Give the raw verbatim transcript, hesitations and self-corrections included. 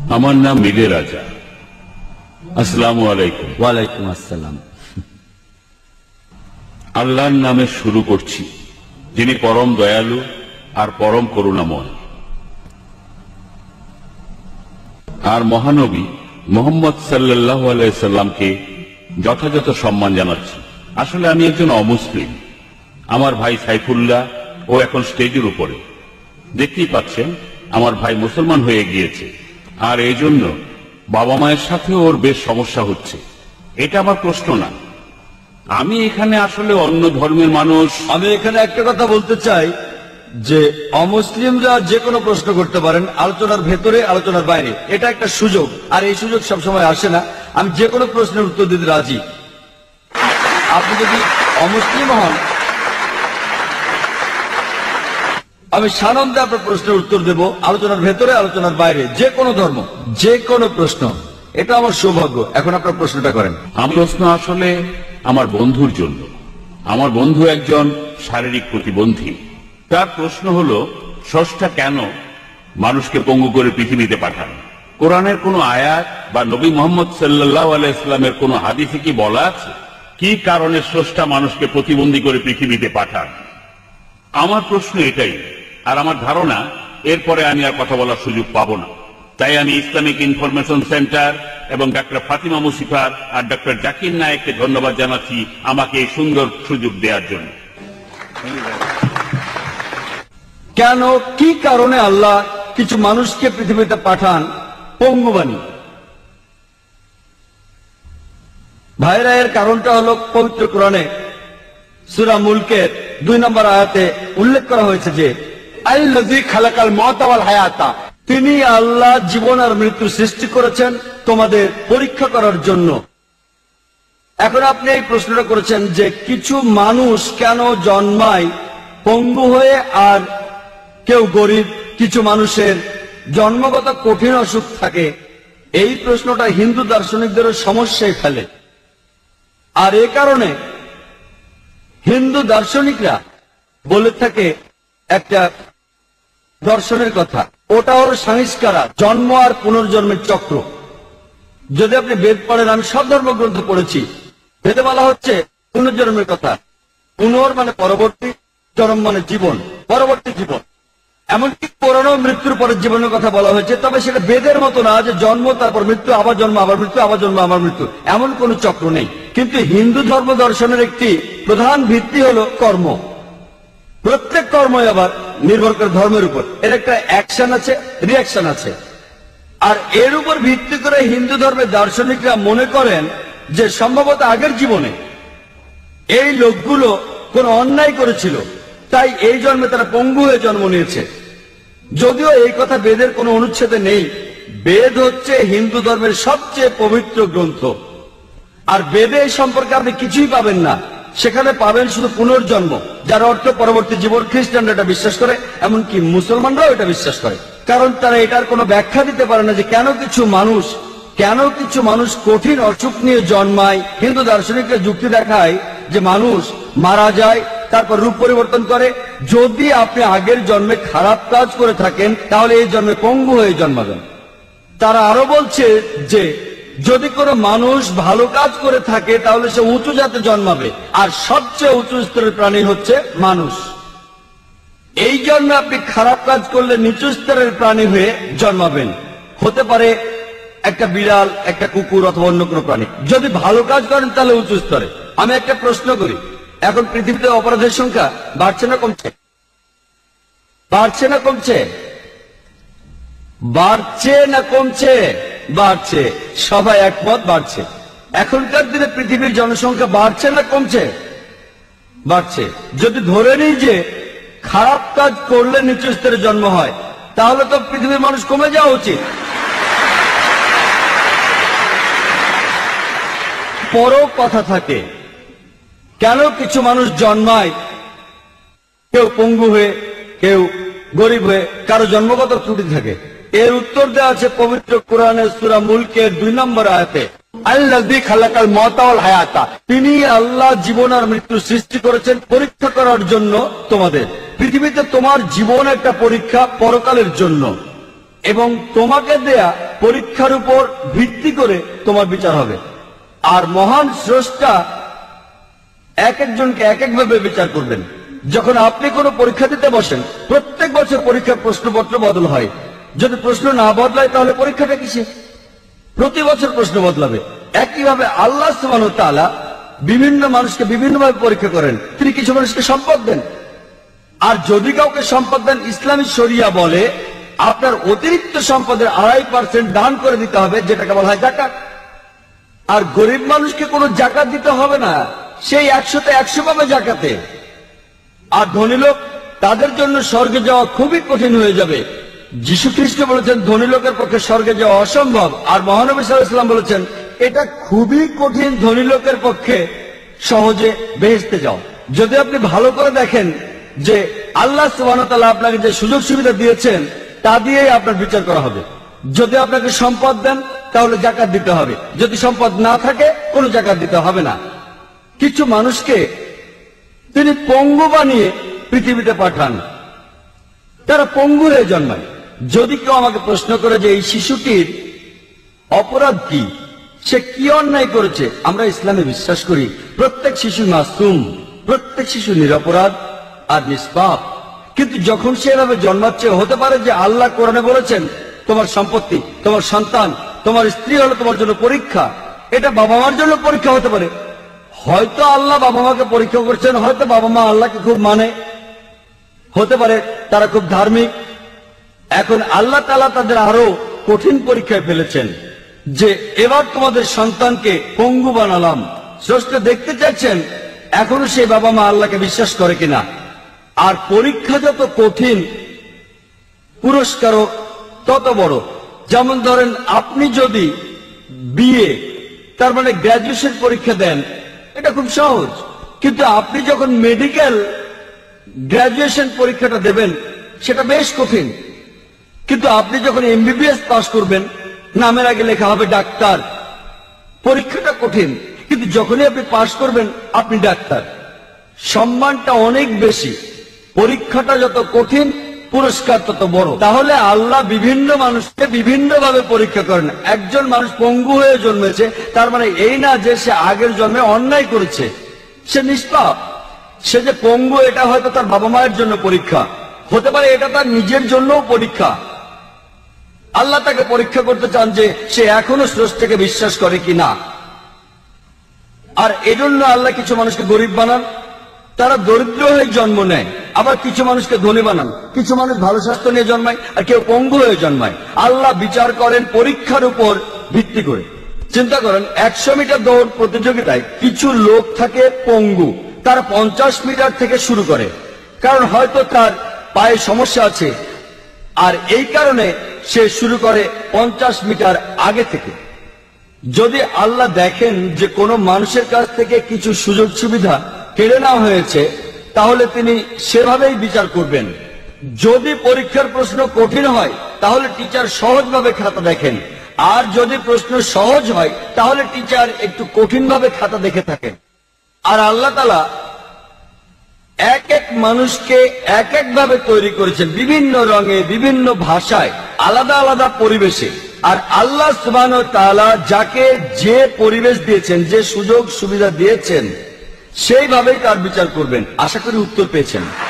আমার নাম মিলে রাজা। আসসালামু আলাইকুম। ওয়ালাইকুম আসসালাম। আল্লাহর নামে শুরু করছি, যিনি পরম দয়ালু আর পরম করুণাময়। আর মহানবী মুহাম্মদ সাল্লাল্লাহু আলাইহি সাল্লামকে যথাযথ সম্মান জানাচ্ছি। আসলে আমি একজন অমুসলিম। আমার ভাই সাইফুল্লাহ ও এখন স্টেজের উপরে, দেখতেই পাচ্ছেন আমার ভাই মুসলমান হয়ে গিয়েছে, আর এই জন্য বাবা মায়ের সাথে ওর বেশ সমস্যা হচ্ছে। এটা আমার প্রশ্ন না, আমি এখানে আসলে অন্য ধর্মের মানুষ। আমি এখানে একটা কথা বলতে চাই যে অমুসলিমরা যে কোনো প্রশ্ন করতে পারেন, আলোচনার ভেতরে আলোচনার বাইরে। এটা একটা সুযোগ, আর এই সুযোগ সবসময় আসে না। আমি যে কোনো প্রশ্নের উত্তর দিতে রাজি। আপনি যদি অমুসলিম হন, আমি সানন্দে আপনার প্রশ্নের উত্তর দেব, আলোচনার ভেতরে আলোচনার বাইরে, যে কোনো ধর্ম, যে কোনো প্রশ্ন। এটা আমার সৌভাগ্য। এখন আপনার প্রশ্নটা করেন। আমার প্রশ্ন আসলে আমার বন্ধুর জন্য। আমার বন্ধু একজন শারীরিক প্রতিবন্ধী। তার প্রশ্ন হলো, স্রষ্টা কেন মানুষকে পঙ্গু করে পৃথিবীতে পাঠান? কোরআনের কোন আয়াত বা নবী মুহাম্মদ সাল্লাল্লাহু আলাইহি সাল্লামের কোন হাদিসে কি বলা আছে কি কারণে স্রষ্টা মানুষকে প্রতিবন্ধী করে পৃথিবীতে পাঠান? আমার প্রশ্ন এটাই, আর আমার ধারণা এরপরে আমি আর কথা বলার সুযোগ পাবো না। তাই আমি ইসলামিক ইনফরমেশন সেন্টার এবং ডাক্তার ফাতিমা মুসিফার আর ডাক্তার জাকির নায়েককে ধন্যবাদ জানাচ্ছি আমাকে এই সুন্দর সুযোগ দেওয়ার জন্য। কেন, কি কারণে আল্লাহ কিছু মানুষকে পৃথিবীতে পাঠান পঙ্গু বানিয়ে? ভাইরা, এর কারণটা হলো পবিত্র কোরআনে সূরা মুলকের দুই নম্বর আয়াতে উল্লেখ করা হয়েছে যে আল্লাযী খালাকাল মাউতা ওয়াল হায়াতা, তিনি আল্লাহ জীবন আর মৃত্যু সৃষ্টি করেছেন তোমাদের পরীক্ষা করার জন্য। এখন আপনি এই প্রশ্নটা করেছেন যে কিছু মানুষ কেন জন্মায় পঙ্গু হয়ে, আর কেউ গরিব, কিছু মানুষের জন্মগত কঠিন অসুখ থাকে। এই প্রশ্নটা হিন্দু দার্শনিকদেরও সমস্যায় ফেলে। আর এ কারণে হিন্দু দার্শনিকরা বলে থাকে একটা দর্শনের কথা, ওটা হলো সংস্কারা, জন্ম আর পুনর্জন্মের চক্র। যদি আপনি বেদ পড়েন, আমি সব ধর্মগ্রন্থ পড়েছি, বেদে বলা হচ্ছে পুনর্জন্মের কথা। পুনর মানে পরবর্তী, জন্ম মানে জীবন, পরবর্তী জীবন। এমনকি পুরনো মৃত্যুর পরের জীবনের কথা বলা হয়েছে, তবে সেটা বেদের মতো না যে জন্ম তারপর মৃত্যু, আবার জন্ম আবার মৃত্যু, আবার জন্ম আবার মৃত্যু, এমন কোন চক্র নেই। কিন্তু হিন্দু ধর্ম দর্শনের একটি প্রধান ভিত্তি হলো কর্ম। প্রত্যেক কর্মই আবার নির্ভর করে ধর্মের উপর, এর একটা অ্যাকশন আছে, রিয়াকশন আছে। আর এর উপর ভিত্তি করে হিন্দু ধর্মের দার্শনিকরা মনে করেন যে সম্ভবত আগের জীবনে এই লোকগুলো কোন অন্যায় করেছিল, তাই এই জন্মে তারা পঙ্গু হয়ে জন্ম নিয়েছে। যদিও এই কথা বেদের কোনো অনুচ্ছেদে নেই। বেদ হচ্ছে হিন্দু ধর্মের সবচেয়ে পবিত্র গ্রন্থ, আর বেদে এই সম্পর্কে আপনি কিছুই পাবেন না। সেখানে পাবেন শুধু পুনর্জন্ম, যার অর্থ পরবর্তী জীবন। খ্রিস্টানরা এটা বিশ্বাস করে, এমনকি মুসলমানরাও এটা বিশ্বাস করে, কারণ তারা এটার কোনো ব্যাখ্যা দিতে পারে না যে কেন কিছু মানুষ কেন কিছু মানুষ কঠিন অসুখ নিয়ে জন্মায়। হিন্দু দার্শনিকরা যুক্তি দেখায় যে মানুষ মারা যায়, তারপর রূপ পরিবর্তন করে। যদি আপনি আগের জন্মে খারাপ কাজ করে থাকেন, তাহলে এই জন্মে পঙ্গু হয়ে জন্মাবেন। তারা আরো বলছে যে যদি কোনো মানুষ ভালো কাজ করে থাকে, তাহলে সে উঁচু জাতে জন্মাবে, আর সবচেয়ে উঁচু স্তরের প্রাণী হচ্ছে মানুষ। এই জন্মে আপনি খারাপ কাজ করলে নিচু স্তরের প্রাণী হয়ে জন্মাবেন। হতে পারে একটা বিড়াল, একটা কুকুর, অথবা অন্য কোনো প্রাণী। যদি ভালো কাজ করেন তাহলে উঁচু স্তরে। আমি একটা প্রশ্ন করি, এখন পৃথিবীতে অপরাধের সংখ্যা বাড়ছে না কমছে? বাড়ছে না কমছে? বাড়ছে না কমছে? বাড়ছে। সবাই একমত, বাড়ছে। এখনকার দিনে পৃথিবীর জনসংখ্যা বাড়ছে না কমছে? বাড়ছে। যদি ধরে নিই যে খারাপ কাজ করলে নিচু স্তরে জন্ম হয়, তাহলে তো পৃথিবীর মানুষ কমে যাওয়া উচিত। পরও কথা থাকে, কেন কিছু মানুষ জন্মায় কেউ পঙ্গু হয়ে, কেউ গরিব হয়ে, কারো জন্মগত ত্রুটি থাকে। এর উত্তর দেওয়া আছে পবিত্র কোরআনের সূরা মুলকের দুই নম্বর আয়াতে। আল্লাযী খালাকাল মাউতা ওয়াল হায়াতা, তিনি আল্লাহ জীবন আর মৃত্যু সৃষ্টি করেছেন পরীক্ষা করার জন্য তোমাদের। পৃথিবীতে তোমার জীবন একটা পরীক্ষা পরকালের জন্য, এবং তোমাকে দেয়া পরীক্ষার উপর ভিত্তি করে তোমার বিচার হবে। আর মহান স্রষ্টা এক একজনকে এক একভাবে বিচার করবেন। যখন আপনি কোনো পরীক্ষা দিতে বসেন, প্রত্যেক বছর পরীক্ষার প্রশ্নপত্র বদল হয়। যদি প্রশ্ন না বদলায় তাহলে পরীক্ষাটা কিসে? প্রতি বছর প্রশ্ন বদলাবে। একইভাবে আল্লাহ সুবহানাহু ওয়া তাআলা বিভিন্ন মানুষকে বিভিন্নভাবে পরীক্ষা করেন। তিনি কিছু মানুষকে সম্পদ দেন, আর যদি কাউকে সম্পদ দেন, ইসলামী শরিয়া বলে আপনার অতিরিক্ত সম্পদের আড়াই পার্সেন্ট দান করে দিতে হবে, যেটাকে বলা হয় যাকাত। আর গরিব মানুষকে কোনো জাকাত দিতে হবে না, সেই একশোতে একশো পাবে জাকাতে। আর ধনী লোক, তাদের জন্য স্বর্গে যাওয়া খুবই কঠিন হয়ে যাবে। যীশু খ্রিস্ট বলেছেন ধনী লোকের পক্ষে স্বর্গে যাওয়া অসম্ভব, আর মহানবী সাল্লাল্লাহু আলাইহি ওয়াসাল্লাম বলেছেন এটা খুবই কঠিন ধনী লোকের পক্ষে সহজে বেহেশতে যাও। যদি আপনি ভালো করে দেখেন যে আল্লাহ সুবহানাহু ওয়া তাআলা আপনাকে যে সুযোগ সুবিধা দিয়েছেন তা দিয়েই আপনার বিচার করা হবে। যদি আপনাকে সম্পদ দেন তাহলে জাকাত দিতে হবে, যদি সম্পদ না থাকে কোনো জাকাত দিতে হবে না। কিছু মানুষকে তিনি পঙ্গু বানিয়ে পৃথিবীতে পাঠান, তারা পঙ্গু হয়ে জন্মায়। যদি কেউ আমাকে প্রশ্ন করে যে এই শিশুটির অপরাধ কি, সে কি অন্যায় করেছে, আমরা ইসলামে বিশ্বাস করি প্রত্যেক শিশু মাসুম, প্রত্যেক শিশু নিরপরাধ আর নিষ্পাপ। কিন্তু যখন সে এভাবে জন্মাচ্ছে, হতে পারে যে আল্লাহ কোরআনে বলেছেন তোমার সম্পত্তি, তোমার সন্তান, তোমার স্ত্রী হলো তোমার জন্য পরীক্ষা। এটা বাবা মার জন্য পরীক্ষা হতে পারে। হয়তো আল্লাহ বাবা মাকে পরীক্ষা করছেন, হয়তো বাবা মা আল্লাহকে খুব মানে, হতে পারে তারা খুব ধার্মিক। এখন আল্লাহ তাআলা তাদের আরো কঠিন পরীক্ষায় ফেলেছেন যে এবার তোমাদের সন্তানকে পঙ্গু বানালাম। স্রষ্টা দেখতে চাইছেন এখনো সেই বাবা মা আল্লাহকে বিশ্বাস করে কিনা। আর পরীক্ষা যত কঠিন, পুরস্কারও তত বড়। যেমন ধরেন আপনি যদি বিএ তার মানে গ্রাজুয়েশন পরীক্ষা দেন, এটা খুব সহজ। কিন্তু আপনি যখন মেডিকেল গ্রাজুয়েশন পরীক্ষাটা দেবেন, সেটা বেশ কঠিন। কিন্তু আপনি যখন এমবিবিএস পাস করবেন, নামের আগে লেখা হবে ডাক্তার, পরীক্ষাটা কঠিন, কিন্তু যখনই আপনি পাস করবেন আপনি ডাক্তার। সম্মানটা অনেক বেশি। পরীক্ষাটা যত কঠিন, পুরস্কার তত বড়। তাহলে আল্লাহ বিভিন্ন মানুষকে বিভিন্ন ভাবে পরীক্ষা করেন। একজন মানুষ পঙ্গু হয়ে জন্মেছে, তার মানে এই না যে সে আগের জন্মে অন্যায় করেছে, সে নিষ্পাপ। সে যে পঙ্গু, এটা হয়তো তার বাবা মায়ের জন্য পরীক্ষা, হতে পারে এটা তার নিজের জন্যও পরীক্ষা। আল্লাহ তাকে পরীক্ষা করতে চান যে সে এখনো স্রষ্টাকে বিশ্বাস করে কিনা। আর এজন্য আল্লাহ কিছু মানুষকে গরিব বানান, তারা দরিদ্র হয়ে জন্ম নেয়। আবার কিছু মানুষকে ধনী বানান, কিছু মানুষ ভালো স্বাস্থ্য নিয়ে জন্মায়, আর কেউ পঙ্গু হয়ে জন্মায়। আল্লাহ বিচার করেন পরীক্ষার উপর ভিত্তি করে। চিন্তা করেন একশো মিটার দৌড় প্রতিযোগিতায় কিছু লোক থাকে পঙ্গু, তারা পঞ্চাশ মিটার থেকে শুরু করে, কারণ হয়তো তার পায়ে সমস্যা আছে, আর এই কারণে সে শুরু করে পঞ্চাশ মিটার আগে থেকে। যদি আল্লাহ দেখেন যে কোনো মানুষের কাছ থেকে কিছু সুযোগ সুবিধা কেড়ে নেওয়া হয়েছে, তাহলে তিনি সেভাবেই বিচার করবেন। যদি পরীক্ষার প্রশ্ন কঠিন হয় তাহলে টিচার সহজভাবে খাতা দেখেন, আর যদি প্রশ্ন সহজ হয় তাহলে টিচার একটু কঠিনভাবে খাতা দেখে থাকেন। আর আল্লাহ তাআলা এক এক মানুষকে এক এক ভাবে তৈরি করেছেন, বিভিন্ন রঙে, বিভিন্ন ভাষায়, আলাদা আলাদা পরিবেশে। আর আল্লাহ সুবহানাহু ওয়া তাআলা যাকে যে পরিবেশ দিয়েছেন, যে সুযোগ সুবিধা দিয়েছেন, সেইভাবেই তার বিচার করবেন। আশা করি উত্তর পেয়েছেন।